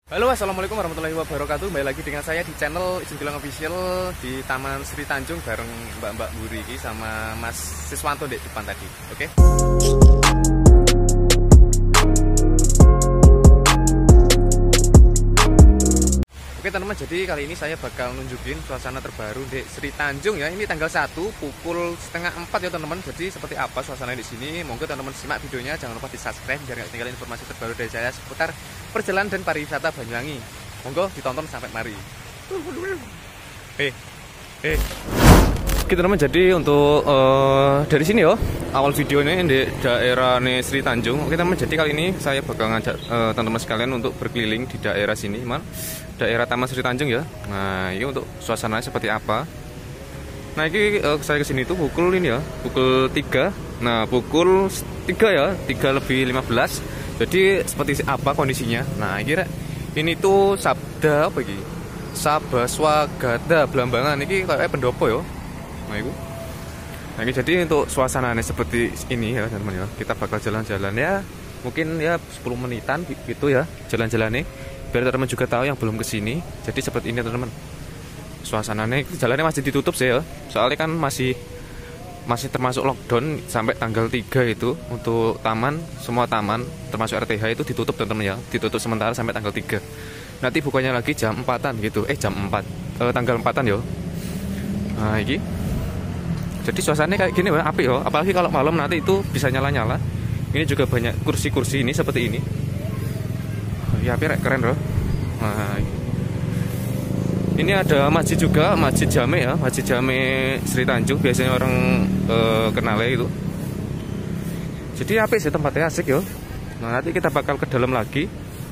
Halo, assalamualaikum warahmatullahi wabarakatuh. Kembali lagi dengan saya di channel Izin Gilang Official di Taman Sri Tanjung bareng Mbak Buri sama Mas Siswanto di depan tadi. Oke. Oke teman-teman, jadi kali ini saya bakal nunjukin suasana terbaru di Sri Tanjung ya. Ini tanggal 1 pukul setengah 4 ya teman-teman. Jadi seperti apa suasana di sini? Monggo teman-teman simak videonya, jangan lupa di-subscribe biar nggak ketinggalan informasi terbaru dari saya seputar perjalanan dan pariwisata Banyuwangi. Monggo ditonton sampai mari. Oke teman-teman, jadi untuk dari sini ya awal videonya di daerah Sri Tanjung. Oke teman-teman, jadi kali ini saya bakal ngajak teman-teman sekalian untuk berkeliling di daerah sini, daerah Taman Sri Tanjung ya. Nah, ini untuk suasananya seperti apa. Nah, ini saya kesini itu pukul ini ya, pukul 3. Nah, pukul 3 ya, 3:15. Jadi seperti apa kondisinya? Nah, ini tuh Sabda apa iki? Sabaswagata Blambangan ini kayak pendopo ya. Nah, itu. Nah, ini jadi untuk suasananya seperti ini ya, teman-teman ya. Kita bakal jalan-jalan ya, mungkin ya 10 menitan gitu ya, jalan-jalan nih. Biar teman-teman juga tahu yang belum kesini. Jadi seperti ini teman-teman. Suasananya jalannya masih ditutup sih ya. Soalnya kan masih termasuk lockdown sampai tanggal 3 itu untuk taman, semua taman termasuk RTH itu ditutup teman-teman ya. Ditutup sementara sampai tanggal 3. Nanti bukanya lagi jam 4-an gitu. Jam 4. Tanggal 4-an ya. Nah, ini. Jadi suasananya kayak gini ya, apik ya. Apalagi kalau malam nanti itu bisa nyala-nyala. Ini juga banyak kursi-kursi ini seperti ini. Ya, keren loh. Nah, ini ada masjid juga, Masjid Jame ya, Masjid Jame Sri Tanjung. Biasanya orang kenalnya itu. Jadi apik sih tempatnya, asik ya. Nah, nanti kita bakal ke dalam lagi.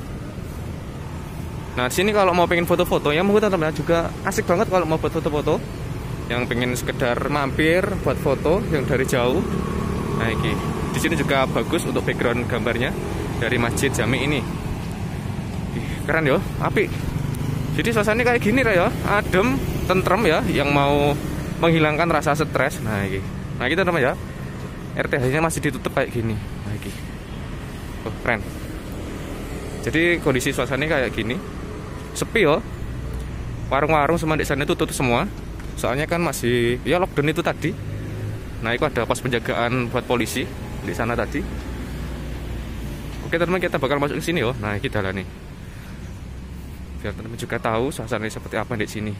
Nah, di sini kalau mau pengen foto-foto ya, mungkin teman-teman juga asik banget kalau mau buat foto-foto. Yang pengen sekedar mampir buat foto yang dari jauh. Nah, ini di sini juga bagus untuk background gambarnya dari Masjid Jame ini. Keren ya, apik. Jadi suasananya kayak gini ya, adem, tentrem ya, yang mau menghilangkan rasa stres. Nah, ini. Nah, kita teman ya. RTH-nya masih ditutup kayak gini. Nah, ini. Oh, keren. Jadi kondisi suasananya kayak gini. Sepi ya. Warung-warung semua di sana tutup semua. Soalnya kan masih ya lockdown itu tadi. Nah, itu ada pos penjagaan buat polisi di sana tadi. Oke, teman-teman, kita bakal masuk ke sini yo. Nah, kita lah nih. Biar teman-teman juga tahu suasananya seperti apa di sini.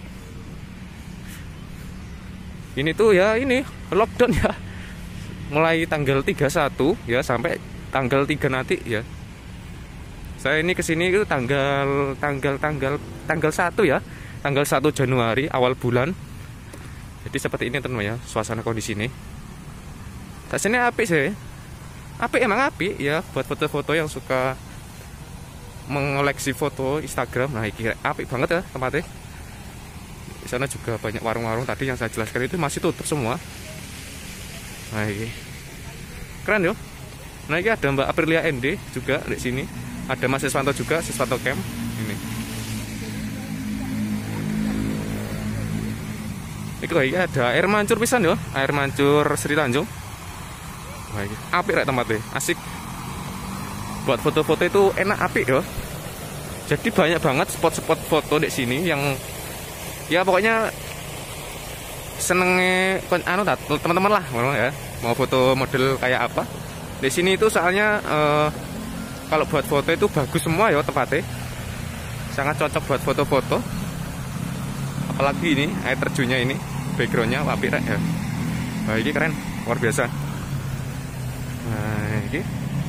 Ini tuh ya, ini lockdown ya. Mulai tanggal 31 ya sampai tanggal 3 nanti ya. Saya ini kesini itu tanggal 1 ya. Tanggal 1 Januari awal bulan. Jadi seperti ini teman-teman ya, suasana kondisi ini. Sini apik sih. Apik, emang apik ya buat foto-foto yang suka mengoleksi foto Instagram. Nah, ini apik banget ya tempatnya. Di sana juga banyak warung-warung tadi yang saya jelaskan itu masih tutup semua. Nah, ini keren yo. Nah, ini ada Mbak Aprilia ND juga di sini. Ada Mas Siswanto juga, Siswanto Camp ini. Ini kayak ada air mancur pisan yo, air mancur Sri Tanjung. Wah, ini apik rek tempatnya, asik. Buat foto-foto itu enak, apik yo. Jadi banyak banget spot-spot foto di sini yang ya pokoknya senengnya teman-teman lah ya. Mau foto model kayak apa. Di sini itu soalnya kalau buat foto itu bagus semua ya tempatnya. Sangat cocok buat foto-foto. Apalagi ini air terjunnya ini, backgroundnya apik rek ya. Wah, ini keren, luar biasa. Nah, ini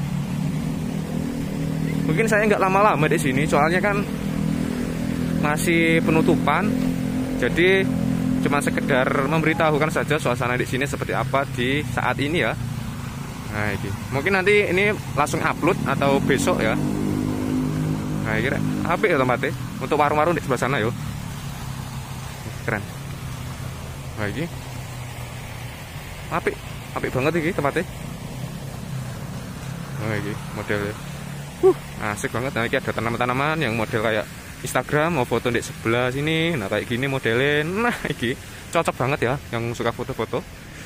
mungkin saya nggak lama-lama di sini, soalnya kan masih penutupan. Jadi cuma sekedar memberitahukan saja suasana di sini seperti apa di saat ini ya. Nah, ini mungkin nanti ini langsung upload atau besok ya. Nah, ini apik ya tempatnya. Untuk warung-warung di sebelah sana yo. Keren. Nah, ini apik banget ini tempatnya. Nah, ini modelnya asik banget. Nah, ini ada tanaman-tanaman yang model kayak Instagram, mau foto di sebelah sini. Nah, kayak gini modelin. Nah, ini cocok banget ya yang suka foto-foto.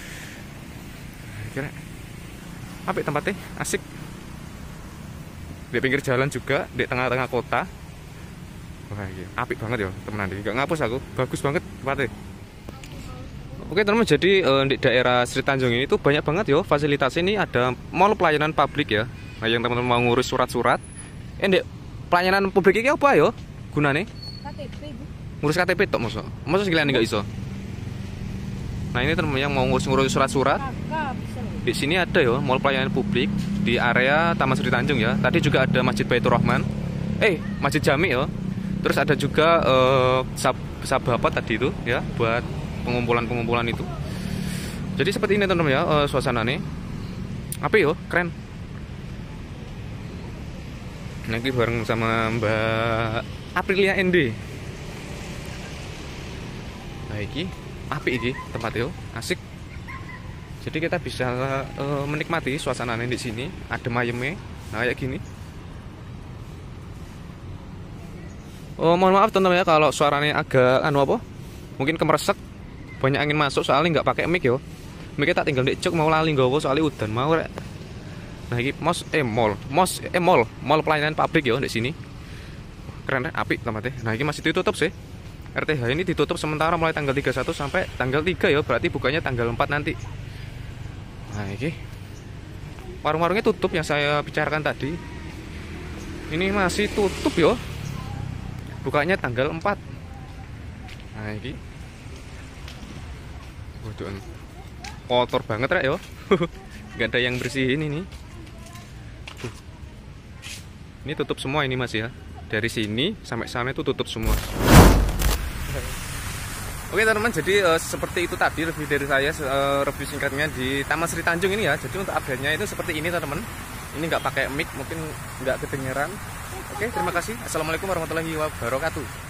Kira apik tempatnya, asik. Di pinggir jalan juga, di tengah-tengah kota. Wah, iya. Apik banget ya teman-teman. Nggak ngapus aku. Bagus banget tempatnya. Oke teman-teman, jadi di daerah Sri Tanjung ini tuh banyak banget ya fasilitas. Ini ada mall pelayanan publik ya. Nah, yang teman-teman mau ngurus surat-surat. Ndek, pelayanan publik ini apa ya gunane? KTP, Bu. Ngurus KTP tok masa. Masa sekalian nggak iso. Nah, ini teman-teman yang mau ngurus surat-surat. Di sini ada ya mall pelayanan publik di area Taman Sri Tanjung ya. Tadi juga ada Masjid Baitur Rahman. Masjid Jami ya. Terus ada juga Sabapat tadi itu ya buat pengumpulan itu. Jadi seperti ini teman-teman ya suasananya. Apa yo? Keren. Nanti bareng sama Mbak Aprilia ND. Nah, iki apik iki tempat yo, asik. Jadi kita bisa menikmati suasananya di sini, adem ayeme. Nah, kayak gini. Oh, mohon maaf teman-teman ya kalau suaranya agak mungkin kemeresek. Banyak angin masuk soalnya nggak pakai mic yo. Mic tak tinggal di cuk mau lali nggowo soalnya udan mau rek. Nah, ini mall pelayanan publik yo di sini. Keren apik tempatnya. Nah, ini masih ditutup sih. RTH ini ditutup sementara mulai tanggal 31 sampai tanggal 3 ya, berarti bukanya tanggal 4 nanti. Nah, ini warung-warungnya tutup yang saya bicarakan tadi. Ini masih tutup yo. Bukanya tanggal 4. Nah, ini waduh, kotor banget rek yo. Gak ada yang bersihin ini. Ini tutup semua ini Mas ya. Dari sini sampai sana itu tutup semua. Oke teman-teman, jadi seperti itu tadi review dari saya, review singkatnya di Taman Sri Tanjung ini ya. Jadi untuk update-nya itu seperti ini teman-teman. Ini nggak pakai mic, mungkin nggak kedengeran. Oke, terima kasih. Assalamualaikum warahmatullahi wabarakatuh.